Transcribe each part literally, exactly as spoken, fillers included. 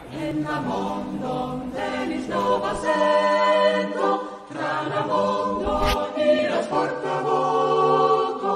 En la mondon venis nova sento, tra la mondo iras forta voto.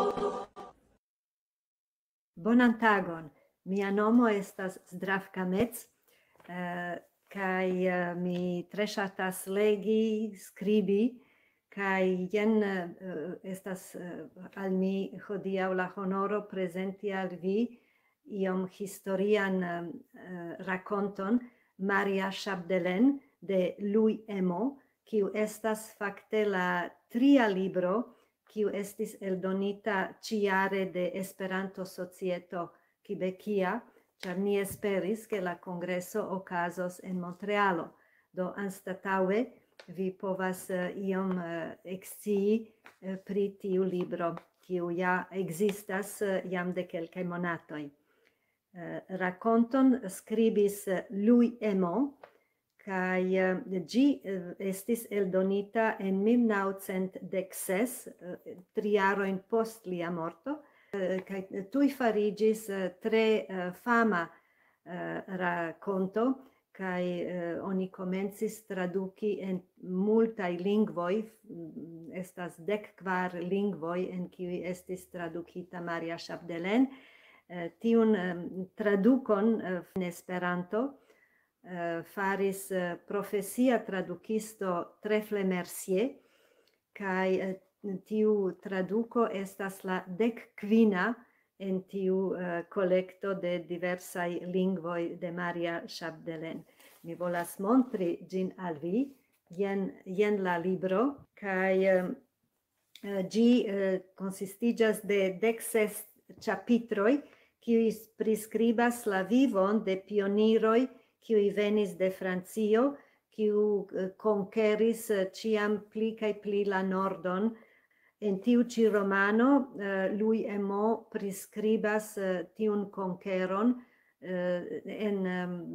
Bonan tagon, mia nomo estas Zdravka Metz, uh, kaj uh, mi tre ŝatas legi, skribi, kaj jen uh, estas uh, al mi hodiaŭ la honoro prezenti al vi iom historian uh, rakonton Maria Chapdelaine de Louis Emo, kiu estas fakte la tria libro kiu estis eldonita ĉiare de Esperanto Societo Quebecia, ĉar ni esperis ke la kongreso okazos en Montrealo. Do anstataŭe vi povas uh, iom uh, ekscii uh, pri tiu libro, kiu ja ekzistas uh, jam de kelkaj monatoj. Uh, rakonton skribis uh, Louis Emo, kaj uh, ĝi uh, estis eldonita en mil naŭcent dek ses, uh, tri jarojn post lia morto, uh, kaj tuj fariĝis uh, tre uh, fama uh, rakonto, kaj uh, oni komencis traduki en multaj lingvoj, estas dek kvar lingvoj en kiuj estis tradukita Maria Chapdelaine. Uh, tiun um, tradukon uh, en Esperanto Uh, faris uh, profesia tradukisto Trefle Mercier, kaj uh, tiu traduko estas la dek kvina en tiu uh, kolekto de diversaj lingvoj de Maria Chapdelaine. Mi volas montri ĝin al vi, jen, jen la libro, kaj uh, ĝi uh, konsistiĝas de dek ses ĉapitroj, kiuj priskribas la vivon de pioniroj kiuj venis de Francio, kiu konkeris ĉiam pli kaj pli la nordon. En tiu ĉi romano uh, Louis Emo priskribas uh, tiun konkeron uh, en,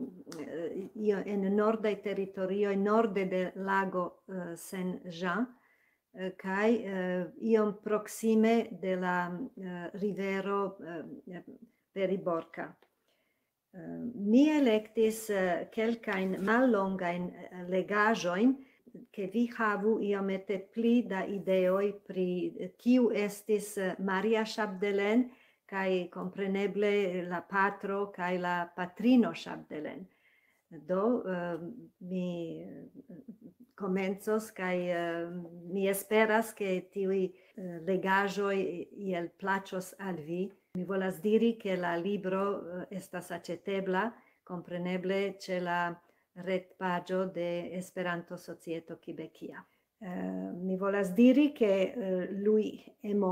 um, en nordaj teritorioj norde de lago uh, Saint-Jean uh, kaj uh, iom proksime de la uh, rivero uh, Periborka. Uh, mi electis uh, kelkajn mallongajn uh, legaĵojn, ke vi havu iomete pli da ideoj pri kiu estis uh, Maria Chapdelaine kaj kompreneble la patro kaj la patrino Chapdelaine. Do uh, mi komencos kaj uh, mi esperas ke tiuj uh, legaĵoj iel plaĉos al vi. Mi volas diri che la libro uh, estas acetebla, compreneble ĉe la retpaĝo de Esperanto Societo Quebecia. Uh, mi volas diri che uh, Louis Emo,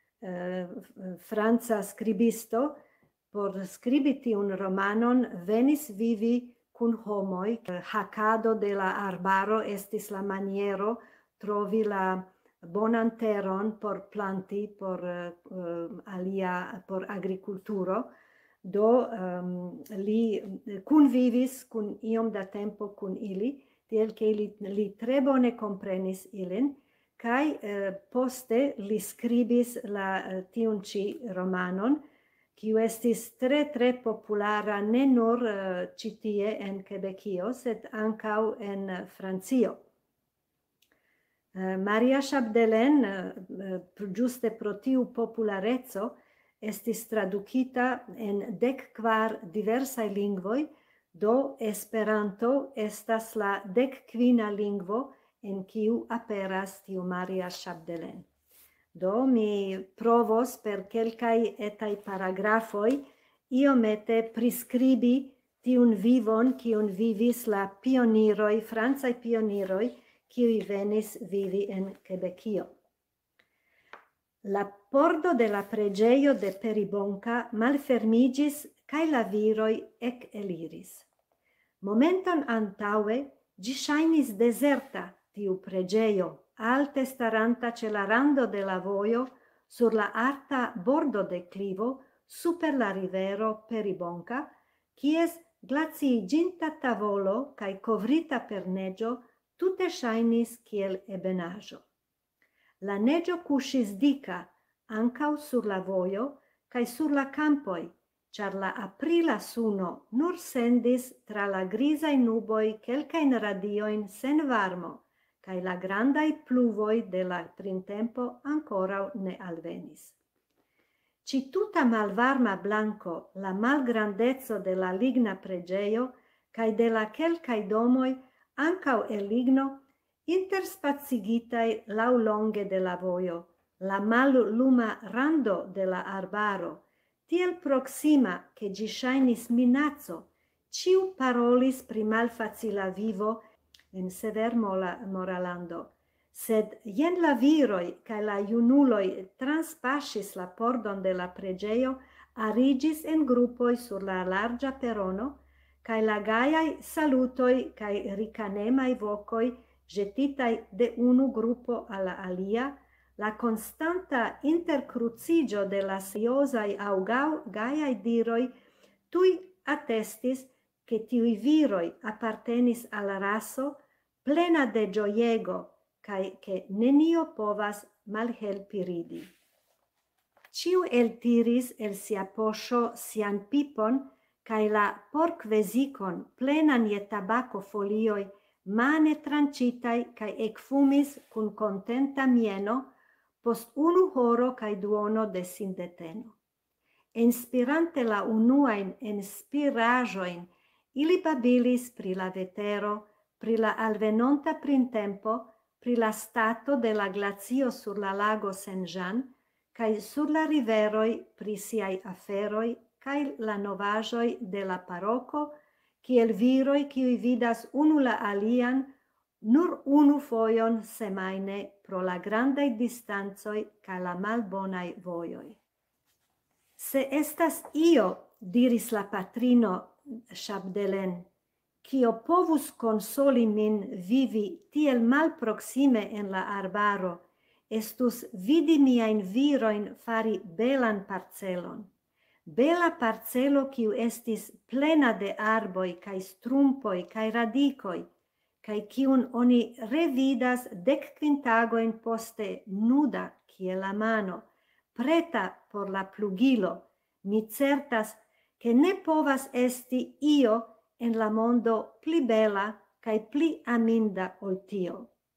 uh, franca skribisto, por skribi tiun romanon venis vivi kun homoj. Hakado de la arbaro estis la maniero trovi la bonan teron por planti, por uh, alia, por agrikulturo. Do um, li kunvivis kun iom da tempo kun ili, tiel ke li, li tre bone komprenis ilin, kaj uh, poste li skribis la uh, tiun ĉi romanon, kiu estis tre tre populara ne nur uh, ĉi tie en Quebecio, sed ankaŭ en uh, Francio. Uh, Maria Chapdelaine, uh, ĝuste pro tiu populareco, estis tradukita en dek kvar diversaj lingvoj, do Esperanto estas la dek kvina lingvo en kiu aperas tiu Maria Chapdelaine. Do mi provos per kelkaj etaj paragrafoj iomete priskribi tiun vivon kiun vivis la pioniroj, francaj pioniroj, kiuj venis vivi en Quebecio. La pordo de la preĝejo de Peribonka malfermiĝis kaj la viroj ekeliris. Momenton antaŭe ĝi ŝajnis dezerta, tiu preĝejo, alte staranta ĉe la rando de la vojo, sur la alta bordo de klivo, super la rivero Peribonka, kies glaciiĝinta tavolo kaj kovrita per neĝo tute ŝajnis kiel ebenaĵo. La neĝo kuŝis dika ankaŭ sur la vojo kaj sur la kampoj, char la aprila suno nur sendis tra la grisai nuboi quelcain radioin sen varmo, cae la grandai pluvoi de la printempo ancora ne alvenis. Ci tuta malvarma blanco, la malgrandezzo de la ligna pregeio, cae de la quelcae domoi, ancau el ligno, interspazzigitai laulonge de la voio, la malluma rando de la arbaro, tiel proxima che gi shainis minazzo, ciu parolis pri malfacila vivo en sever moralando. Sed jen la viroi cae la iunuloi transpascis la pordon de la pregeio, arigis en gruppoi sur la largia perono, cae la gaiai salutoi cae ricanemai vocoi jetitai de unu gruppo alla alia, la constanta intercrucigio de la seriosai au gaiai diroi tui attestis che tiui viroi appartenis al raso plena de gioiego, cae che nenio povas malhelpi ridi. Ciu eltiris el sia poscio sian pipon, cae la porc-vesicon plenan je tabaco folioi mane trancitai cae ecfumis cun contenta mieno post unu horo cae duono de sindeteno. Inspirante la unuain inspirajoin, ili babilis pri la vetero, pri la alvenonta printempo, pri la stato de la glacio sur la lago Saint-Jean, cae sur la riveroi pri siai aferoi, cae la novajoi de la paroco, kiel viroi kiui vidas unu la alian, nur unu foion semaine pro la grandai distanzoi cae la malbonai voioi. Se estas io, diris la patrino Chapdelaine, cio povus consoli min vivi tiel mal proxime en la arbaro, estus vidi miain viroin fari belan parcelon. Bela parcelo quiu estis plena de arboi, cae strumpoi, cae radicoi, cae quiun oni revidas dec quintagoin poste nuda, kie la mano, preta por la plugilo, mi certas che ne povas esti io en la mondo pli bela cae pli aminda ol tio.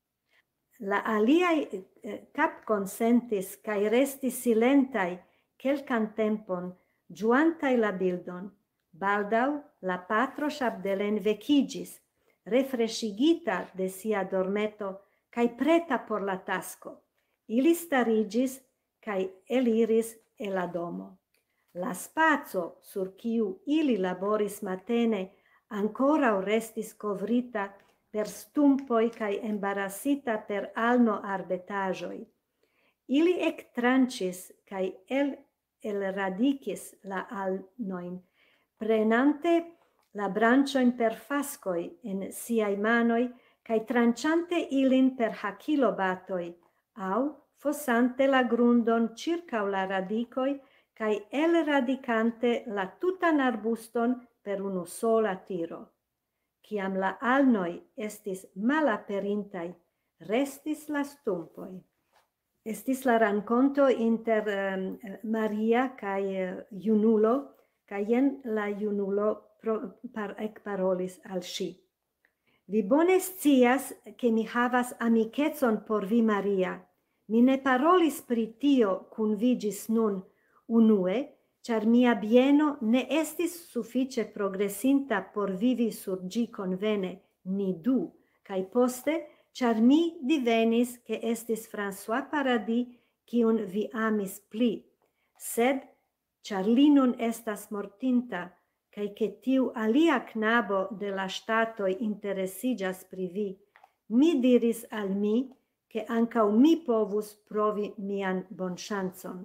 La aliai eh, cap consentis cae restis silentai quelcan tempon, giuantai la bildon. Baldau la patro Chapdelaine vecigis, refresigita de sia dormeto, cae preta por la tasco. Ili starigis, cae eliris e la domo. La spazio sur quiu ili laboris matene ancora restis covrita per stumpoi cae embarassita per alno arbetajoi. Ili ec trancis cae el, el radicis la alnoin, prenante la brancioin per fascoi en siai manoi, cae tranciante ilin per hakilobatoi, au fossante la grundon circa la radicoi, cae el radicante la tutan arbuston per unu sola tiro. Ciam la alnoi estis malaperintai, restis la stumpoi. Estis la ranconto inter um, Maria cae uh, Junulo, cae jen la Junulo pro, par, ec parolis al si. Vi bone scias che mi havas amicetson por vi, Maria. Mi ne parolis pri tio cun vi gis nun, unue, char mia bieno ne estis suffice progressinta por vivi sur gi convene, ni du, cae poste, char mi divenis che estis François Paradis, cium vi amis pli, sed, char li nun estas mortinta, cae che tiu alia knabo de la statoi interesigas pri vi, mi diris al mi, che ancau mi povus provi mian bon chanson.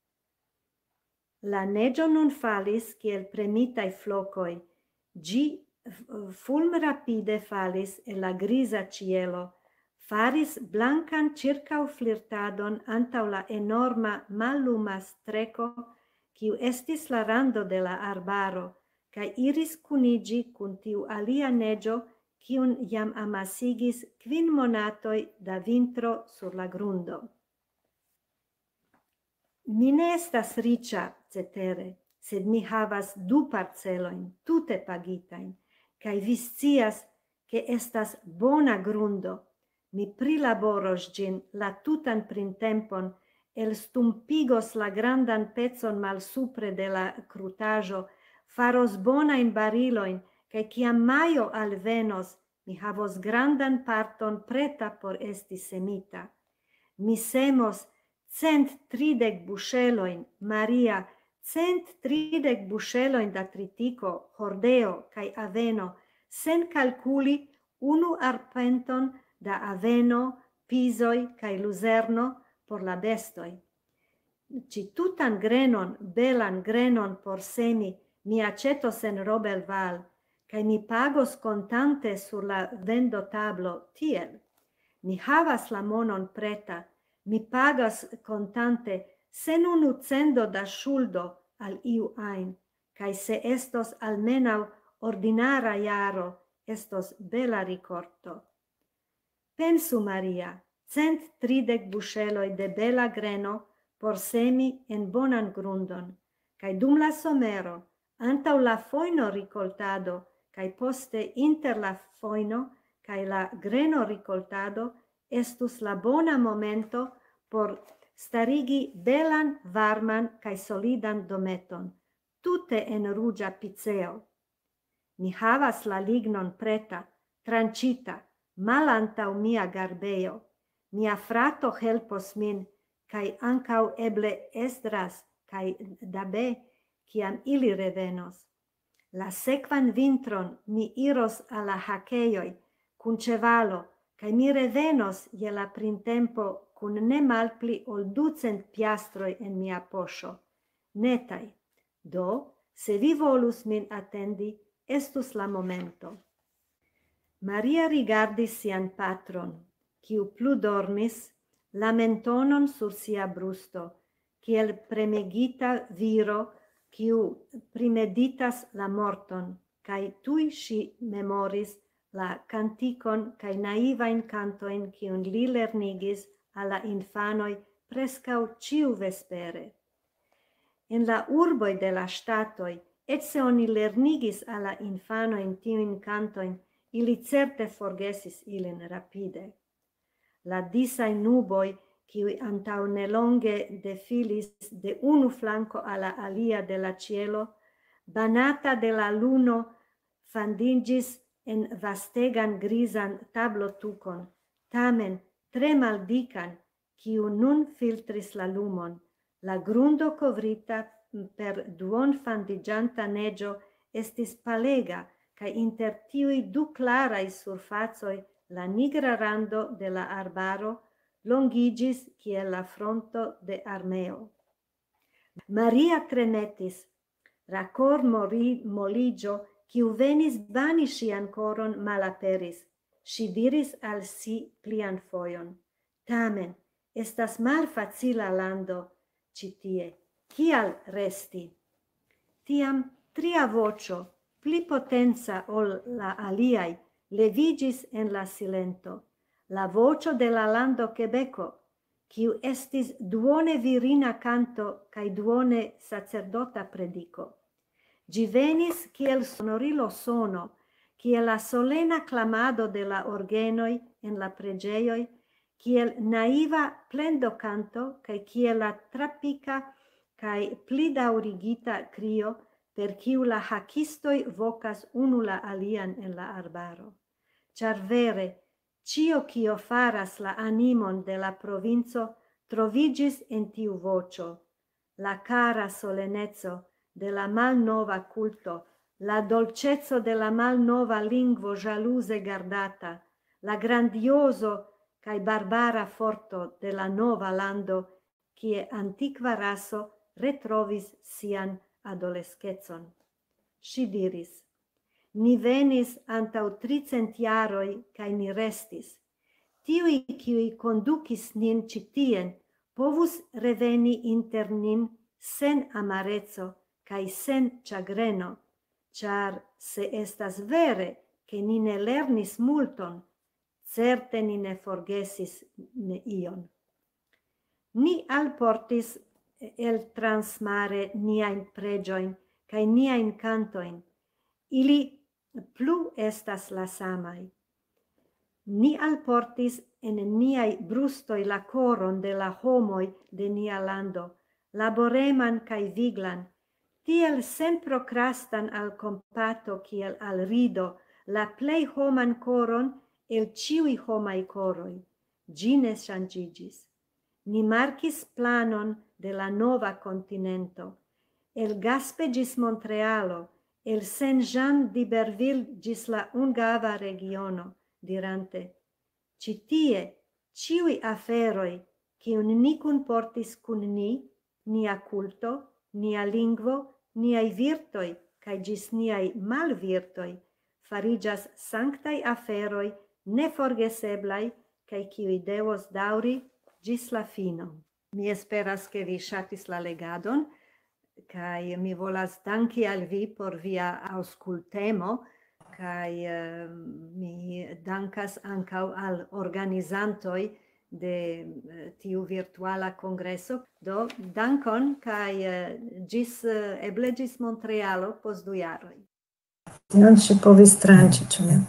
La neggio nun falis kiel premitai flocoi, gi fulm rapide falis e la grisa cielo, faris blancan circau flirtadon antau la enorma malluma streco, quiu estis la rando de la arbaro, cae iris cunigi cun tiu alia neggio, quiun jam amasigis quin monatoi da vintro sur la grundo. Mi ne estas ricia, cetere, sed mi havas du parceloin tute pagitain, kai vi scias che estas bona grundo, mi prilaboros gin la tutan printempon, el stumpigos la grandan pezon mal supre de la crutajo, faros bona in bariloin, kai ciam maio alvenos, mi havos grandan parton preta por esti semita. Mi semos cent tridec busceloin, Maria, cent tridec busceloin da tritico, hordeo, kai aveno, sen calculi unu arpenton da aveno, pisoi, kai luzerno por la bestoi. Ci tutan grenon, belan grenon por semi, mi acetos en Robelval, kai mi pagos contante sur la vendo tablo tiel. Mi havas la monon preta, mi pagas contante sen unu cendo da ŝuldo al iu ajn, kaj se estos almenaŭ ordinara jaro, estos bela rikorto. Pensu, Maria, cent tridec busceloi de bela greno por semi en bonan grundon, kaj dum la somero, antaŭ la foino rikoltado, kaj poste inter la foino kaj la greno rikoltado, estus la bona momento por starigi belan, varman kaj solidan dometon, tute en ruĝa piceo. Mi havas la lignon preta, tranĉita, malantaŭ mia garbejo. Mia frato helpos min, kaj ankaŭ eble Esdras kaj Dabe, kiam ili revenos. La sekvan vintron mi iros al la hakejoj kun ĉevalo, kaj mi revenos je la printempo kun ne malpli ol ducent piastroj en mia poŝo, netaj. Do, se vi volus min atendi, estus la momento. Maria rigardis sian patron, kiu plu dormis, lamentonon sur sia brusto, kiel premegita viro, kiu primeditas la morton, kaj tuj ŝi memoris la canticon kaj naivain cantoin kiun li lernigis alla infanoi prescau ciu vespere. En la urboi de la statoi, et se oni lernigis alla infanoin tiuin cantoin, ili certe forgesis ilin rapide. La disai nuboi, kiui antau nelonge defilis de unu flanco alla alia de la cielo, banata de la luno fandingis en vastegan grisan tablotucon, tamen tre maldican, kiu nun filtris la lumon, la grundo covrita per duon fandigianta neggio estis palega, cae inter tiui du clarai surfazoi la nigra rando de la arbaro longigis kiel la fronto de armeo. Maria tremetis, la cor mori moligio, kiu venis bani sian coron malaperis. Si diris al si plian foion, tamen, estas malfacila lando citie, kial resti? Tiam tria vocio, pli potenza ol la aliai, levigis en la silento, la vocio de la lando Quebeco, kiu estis duone virina canto cae duone sacerdota predico. Gi venis kiel sonorilo sono, kiel la solena clamado de la orgenoi en la pregeioi, kiel naiva plendo canto, cae kiel la trapica cae pli daurigita crio, per kiu la hakistoi vocas unu la alian en la arbaro. Char vere, cio kio faras la animon de la provinco trovigis en tiu vocio, la cara solenezzo de la malnova culto, la dolcezzo de la malnova lingvo jaluse gardata, la grandioso cae barbara forto de la nova lando, kie antiqua raso retrovis sian adolescetson. Si diris, ni venis antau tricent jaroi cae ni restis. Tiui, kiui conducis nin citien, povus reveni inter nin sen amarezzo cae sen chagreno, char se estas vere che ni ne lernis multon, certe ni ne forgesis ne ion. Ni alportis el transmare niain pregioin, cae niain cantoin. Ili plu estas la samai. Ni alportis en niai brustoi la coron de la homoi de nia lando, laboreman cae viglan, tiel sen procrastan al compato kiel al rido, la plei homan coron el ciui homai coroi. Gi ne changigis. Ni marcis planon de la nova continento. El Gaspe gis Montrealo, el Saint-Jean d'Iberville gis la Ungava regiono, dirante, citie, ciui aferoi, cium ni cunportis cun ni, nia culto, nia lingvo, niai virtoi, cae gis niai malvirtoi, farigas sanctai aferoi, neforgeseblai, cae ciui devos dauri gis la fino. Mi esperas che vi shatis la legadon, cae mi volas danki al vi por via auscultemo, cae uh, mi dankas ancau al organizantoi de uh, tiu virtuala congresso. Do, dankon, cae uh, gis, uh, eble gis Montrealo pos du jaroi. Non ci povis tranci, ĉu ne?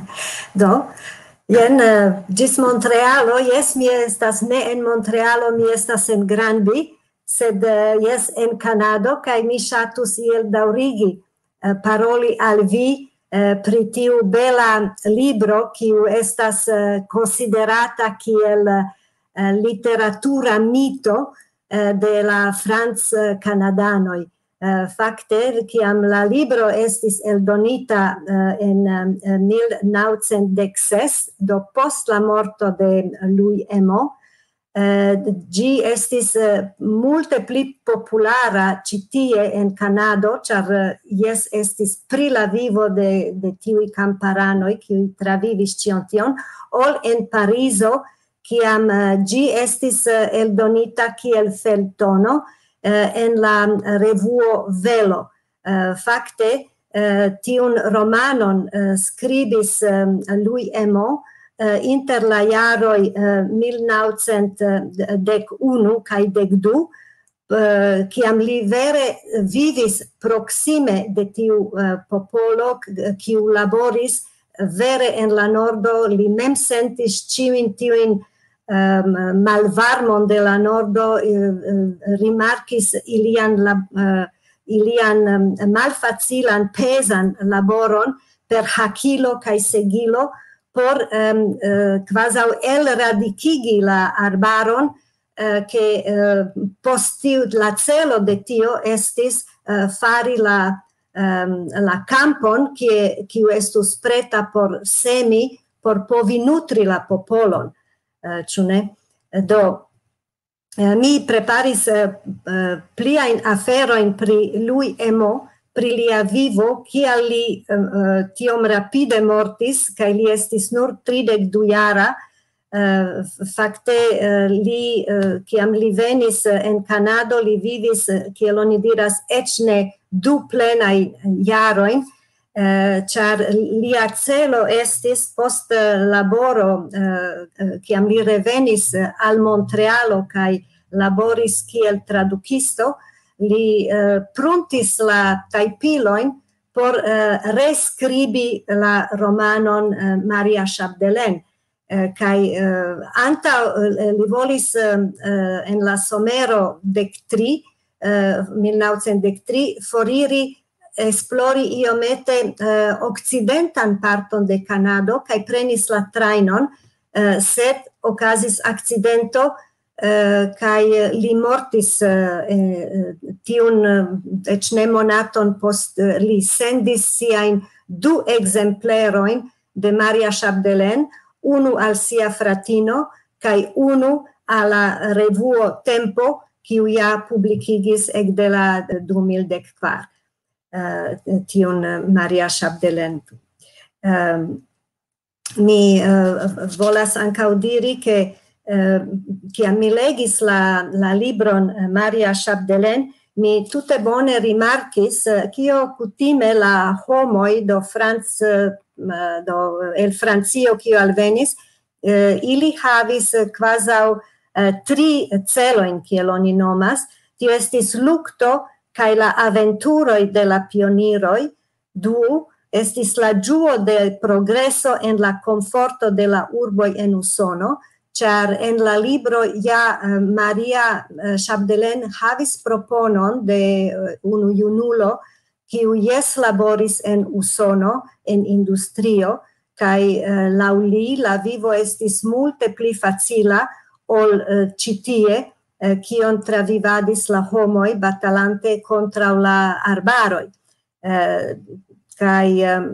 Do, jen uh, gis Montrealo, yes, mi estas ne en Montrealo, mi estas en Granby, sed uh, yes, en Canado, cae mi ŝatus iel daŭrigi uh, paroli al vi uh, pri tiu bela libro, kiu estas uh, considerata kiel uh, literatura mito uh, de la Franc-Canadanoj. Uh, facte, ciam la libro estis eldonita uh, en uh, mil naŭcent dek ses, do post la morto de Louis Emo, uh, gi estis uh, multe pli populara ci tie en Canado, char uh, yes estis pri la vivo de, de tiui camparanoi, kiui travivis cion tion, ol en Pariso, ciam uh, gi estis uh, eldonita kiel feltono, Uh, en la revuo Velo. Uh, facte, uh, tiun romanon uh, scribis um, Louis Emo uh, inter la jaroj uh, mil naŭcent dek unu kaj dek du, uh, kiam li vere vivis proksime de tiu uh, popolo, kiu laboris vere en la nordo, li mem sentis ĉiujn tiujn Um, malvarmon de la nordo, uh, rimarkis ilian, la, uh, ilian um, malfacilan pesan laboron per hakilo kaj segilo por um, uh, quasi elradicigi la arbaron, uh, che uh, post tiu, la celo de tio estis uh, fari la, um, la campon kiu estus preta por semi, por povi nutri la popolon. Uh, ne? Do, uh, mi preparis uh, uh, pliain aferoin pri Louis Emo, pri lia vivo, kial li uh, uh, tiom rapide mortis, kai li estis nur tridek du jara. Uh, facte, uh, li, uh, kiam li venis uh, en Canado, li vivis, uh, kiel oni diras, ec ne du plenai jaroin, Uh, char lia celo estis post uh, laboro uh, uh, kiam li revenis uh, al Montrealo kaj laboris kiel tradukisto, li uh, pruntis la tajpilojn por uh, reskribi la romanon uh, Maria Chapdelaine. Uh, kaj uh, antaŭ uh, li volis uh, uh, en la somero dek tri, uh, mil naŭcent dek tri, foriri esplori iomete uh, occidentan parton de Canado, kai prenis la trainon, uh, sed okazis accidento, uh, kai li mortis uh, uh, tiun uh, ec ne monaton post uh, li sendis siain du exempleroin de Maria Chapdelaine, unu al sia fratino, kai unu alla revuo Tempo, kiu ja publicigis ec de la du mil dek kvar. Uh, tion uh, Maria Chapdelaine. Um, mi uh, volas ancau diri che uh, ciam mi legis la, la libron uh, Maria Chapdelaine, mi tute bone rimarkis uh, cio cutime la homoi do Franz, uh, do el Francio cio alvenis, uh, ili havis uh, quasau uh, tri celoin, kiel oni nomas. tio estis lukto kaj la aventuroj de la pioniroj. Du, estis la ĝuo de progreso en la komforto de la urboj en Usono, ĉar en la libro ja uh, Maria uh, Chapdelaine havis proponon de uh, unu junulo kiu jes laboris en Usono en industrio, kaj uh, laŭ li la vivo estis multe pli facila ol uh, ĉi tie, uh, kion travivadis la homoj batalante kontraŭ la arbaroj. Uh, kaj um,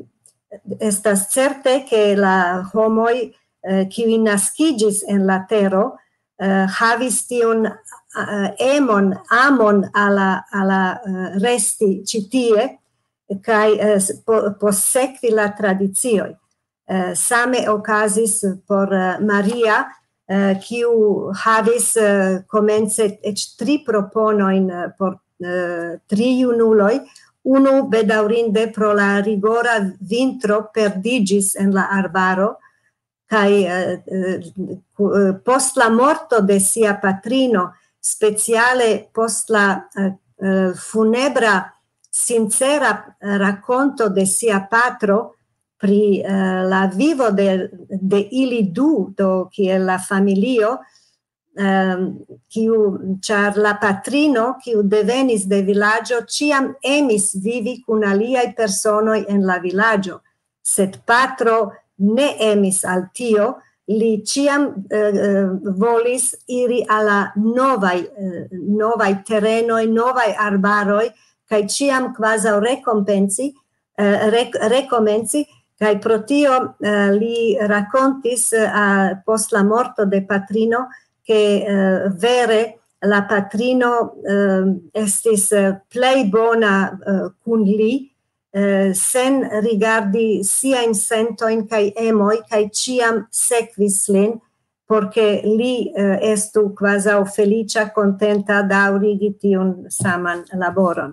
estas certe ke la homoj uh, kiuj naskiĝis en la tero uh, havis tiun uh, emon, amon ala, ala uh, resti ĉi tie kaj uh, po, possekvi la tradicioj. Uh, same okazis por uh, Maria, uh, kiu havis uh, komence eĉ tri proponojn uh, por uh, tri junuloj. Unu bedaŭrinde pro la rigora vintro perdiĝis en la arbaro, kaj uh, uh, post la morto de sia patrino, speciale post la uh, uh, funebra sincera racconto de sia patro pri uh, la vivo de, de ili du, do kiel la familio, um, kiu, char la patrino, kiu devenis de vilaggio, ciam emis vivi kun aliaj personoj en la vilaggio, sed patro ne emis al tio, li ciam uh, volis iri alla novaj, uh, novaj terenoj, novaj arbaroj, kaj ciam quasi recompensi, uh, rec recomenci, kaj pro tio uh, li racontis uh, post la morto de patrino che uh, vere la patrino uh, estis uh, plei bona uh, kun li, uh, sen rigardi siajn sentojn kaj emoj, kaj ciam sekvis lin, porque li uh, estu quasi felicia, contenta daŭrigi tiun saman laboron.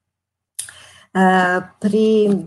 Uh, pri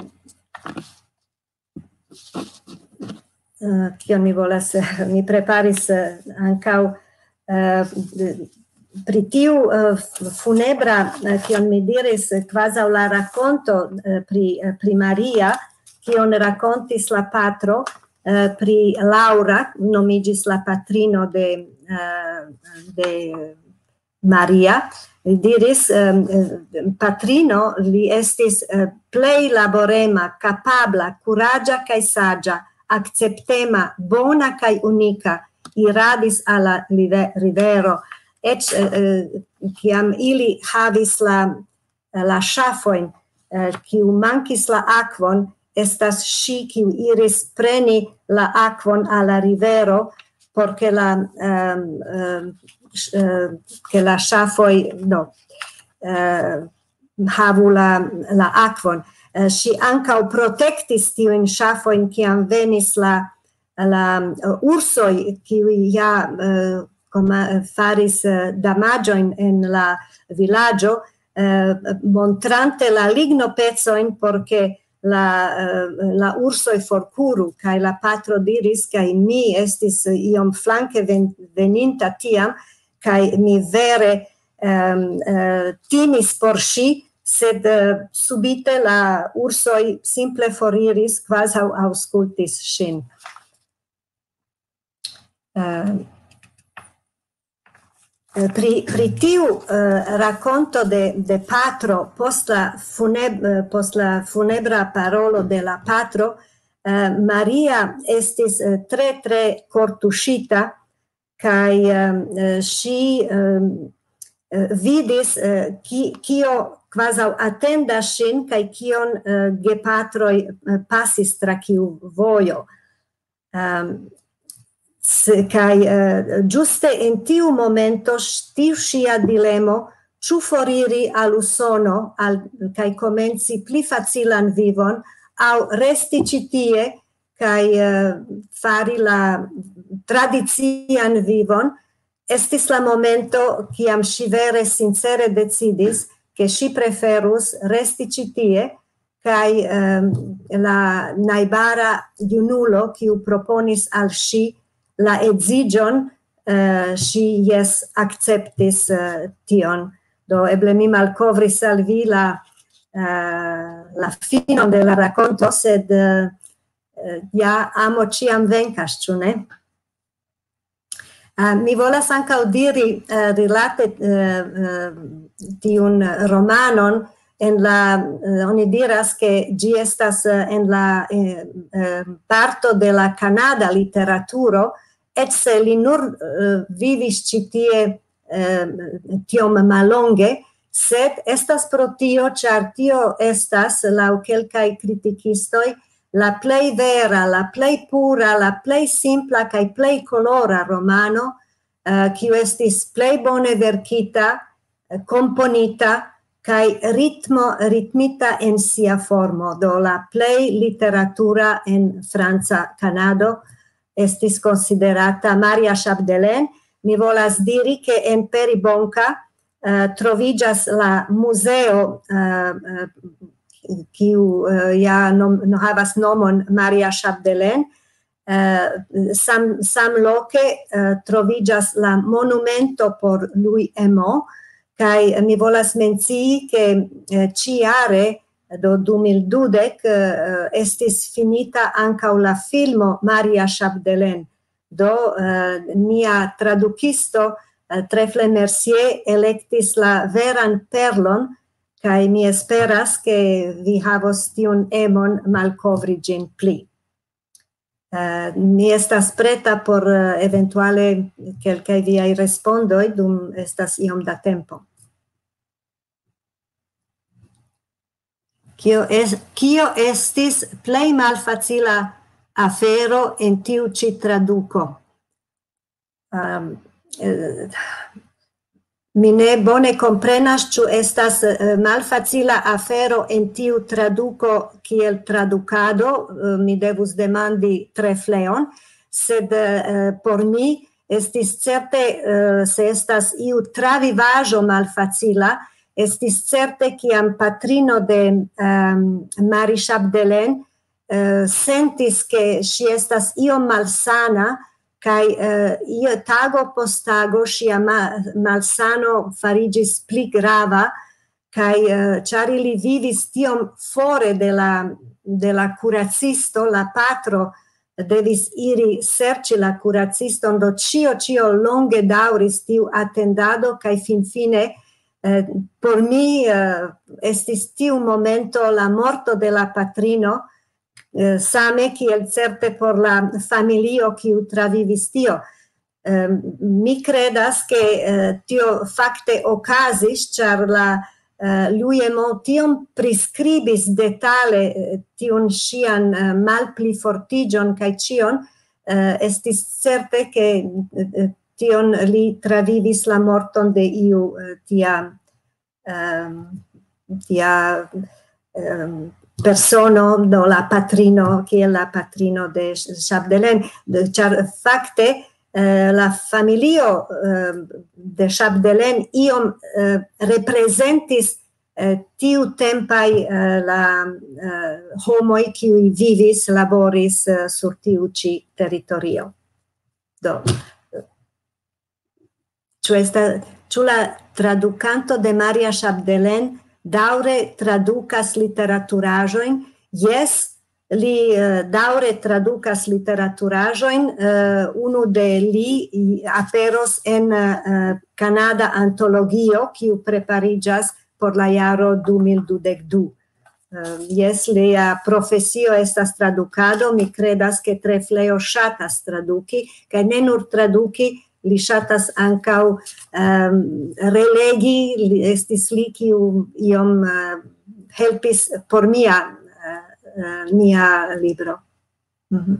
uh, kion mi volas, mi preparis uh, ankaŭ uh, pri tiu uh, funebra, uh, kion mi diris, uh, quasi la racconto uh, pri, uh, pri Maria, kion racontis la patro uh, pri Laura, nomigis la patrino de, uh, de Maria, li diris, um, patrino li estis uh, plei laborema, capabla, curagia cae sagia, acceptema, bona cae unica, iradis alla rivero, ec ciam uh, ili havis la, la ŝafoin, uh, kiu mankis la akvon, estas ŝi kiu iris preni la akvon alla rivero, porque la um, um, Uh, che la ŝafoj no, uh, havu la, la akvon. Uh, ŝi ankaŭ protektis tiujn ŝafojn, kiam venis la, la uh, ursoj, kiuj ja uh, koma, faris uh, damaĝojn en la vilaĝo, uh, montrante la lignopecojn, porque la, uh, la ursoj forkuru, kaj la patro diris, kaj mi estis iom flanke ven, veninta tiam, kai mi vere um, uh, timis por ŝi, sed uh, subite la ursoj simple foriris, kvazaŭ aŭskultis ŝin. Uh, pri, pri tiu uh, raconto de, de patro, post la, funeb, uh, post la funebra parolo de la patro, uh, Maria estis uh, tre tre kortuŝita, kai uh, si uh, vidis uh, ki, kio quasi attendas ŝin kaj kion uh, gepatroj uh, pasis tra kiu vojo. Um, kaj uh, ĝuste en tiu momento tiu ŝia dilemo, ĉu foriri al Usono al, kaj komenci pli facilan vivon, aŭ resti ĉi tie kaj uh, fari la tradician vivon, estis la momento kiam ŝi vere sincere decidis ke ŝi preferus resti ĉi tie, kaj um, la najbara junulo kiu proponis al ŝi la edziĝon ŝi jes akceptis tion. Do eble mi malkovris al vi la la finon de la rakonto, sed ja amo ĉiam venkas, ĉu ne? Uh, mi volas ankaŭ diri uh, rilate uh, uh, tiun romanon en la uh, oni diras ke ĝi estas uh, en la uh, uh, parto de la kanada literaturo, eĉ se li nur uh, vivis ĉi tie uh, tiom mallonge, sed estas pro tio, ĉar tio estas laŭ kelkaj kritikistoj la plej vera, la plej pura, la plej simpla kaj plej kolora romano, uh, kiu estis plej bone verkita, uh, komponita kaj ritmo ritmita en sia formo. Do la plej literatura en franca Kanado estis konsiderata Maria Chapdelaine. Mi volas diri ke en Peribonka uh, troviĝas la muzeo uh, uh, kiu uh, ja nom, no havas nomon Maria Chapdelaine. Uh, sam, sam loke uh, troviĝas la monumento por Louis Emo, kaj mi volas mencii ke uh, ĉiare do du mil dudek uh, estis finita ankaŭ la filmo Maria Chapdelaine. Do uh, nia tradukisto uh, Trefle Mercier elektis la veran perlon, kaj mi esperas ke vi havos tiun emon malkovri ĝin pli. Uh, mi estas preta por uh, eventuale kelkaj viaj respondoj dum estas iom da tempo. Kio, es, kio estis plej malfacila afero en tiu ĉi traduko? Um, uh, Mi ne bone komprenas ĉu estas uh, malfacila afero en tiu traduko kiel tradukado, uh, mi devus demandi Trefleon, sed uh, por mi estis certe, uh, se estas iu travivaĵo malfacila, estis certe kiam patrino de um, Marie Chapdelaine uh, sentis ke ŝi estas iom malsana, kaj uh, io tago post tago ŝia ma, malsano fariĝis pli grava, kaj uh, ĉar ili vivis tiom fore de la, de la kuracisto, la patro devis iri serĉi la kuraciston, do ĉio ĉio longe daŭris tiu atendado, kaj finfine uh, por mi uh, estis tiu momento la morto de la patrino, Uh, same kiel certe por la familio kiu travivis tio. Uh, mi credas ke uh, tio fakte okazis, ĉar la uh, Louis Emo tiom priskribis detale uh, tiun ŝian uh, malplifortiĝon kaj ĉion, uh, estis certe ke uh, tion li travivis la morton de iu uh, tia uh, tia um, persono, do la patrino, kiel la patrino de Chapdelaine, ĉar fakte eh, la familio eh, de Chapdelaine iom eh, reprezentis eh, tiu tempaj eh, la eh, homoj kiuj vivis, laboris eh, sur tiu ĉi teritorio. Do, ĉu estas, ĉu la tradukanto de Maria Chapdelaine daure traducas literaturaĵojn? Yes, li uh, daure traducas literaturaĵojn. Uh, unu de li aperos en uh, Kanada antologio, kiu prepariĝas por la jaro du mil dudek du. Uh, yes, lia profesio estas tradukado. Mi credas ke Trefleo ŝatas traduki, kaj ne nur traduki, li ŝatas ankaŭ um, relegi, li estis li kiu iom uh, helpis por mia, uh, uh, mia libro. Mm-hmm.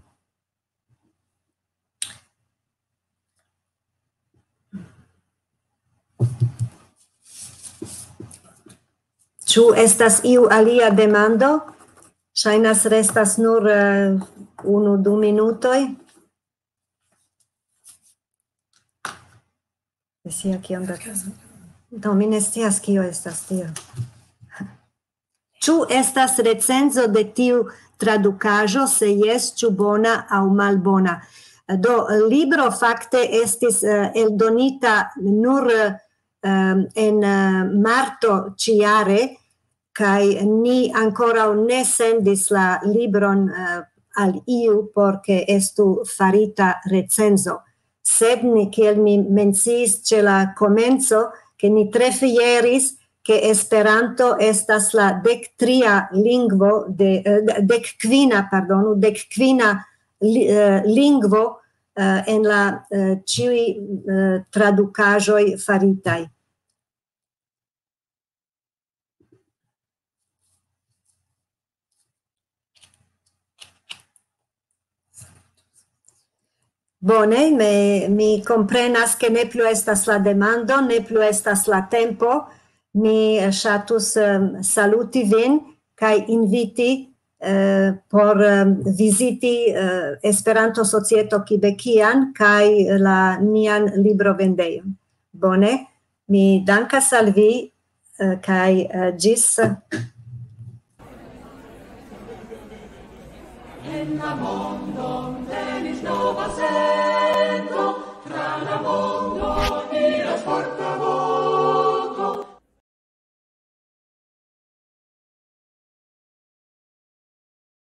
Ĉu estas iu alia demando? Ŝajnas restas nur uh, unu, du minutoj. Sia kion da... Do, mi ne scias kio estas tio. Ĉu estas recenzo de tiu tradukaĵo, se jes, ĉu bona aŭ malbona? Do libro fakte estis uh, eldonita nur uh, en uh, marto ciare, kai ni ancora ne sendis la libron uh, al iu porque estu farita recenzo. Sed ni, kiel mi mencis ce la comenzo, che ni tre fieris che Esperanto estas la dec tria lingvo de uh, dec quina, pardonu, dec quina li, uh, lingvo uh, en la uh, ciui uh, traducajoi faritai. Bone, me, mi comprenas che ne plu estas la demando, ne plu estas la tempo. Mi ŝatus um, saluti vin kaj inviti uh, por um, visiti uh, Esperanto Societo Quebecian kaj la nian librovendejon. Bone, mi dankas al vi uh, kaj uh, ĝis. En la mondo tenis nova sento,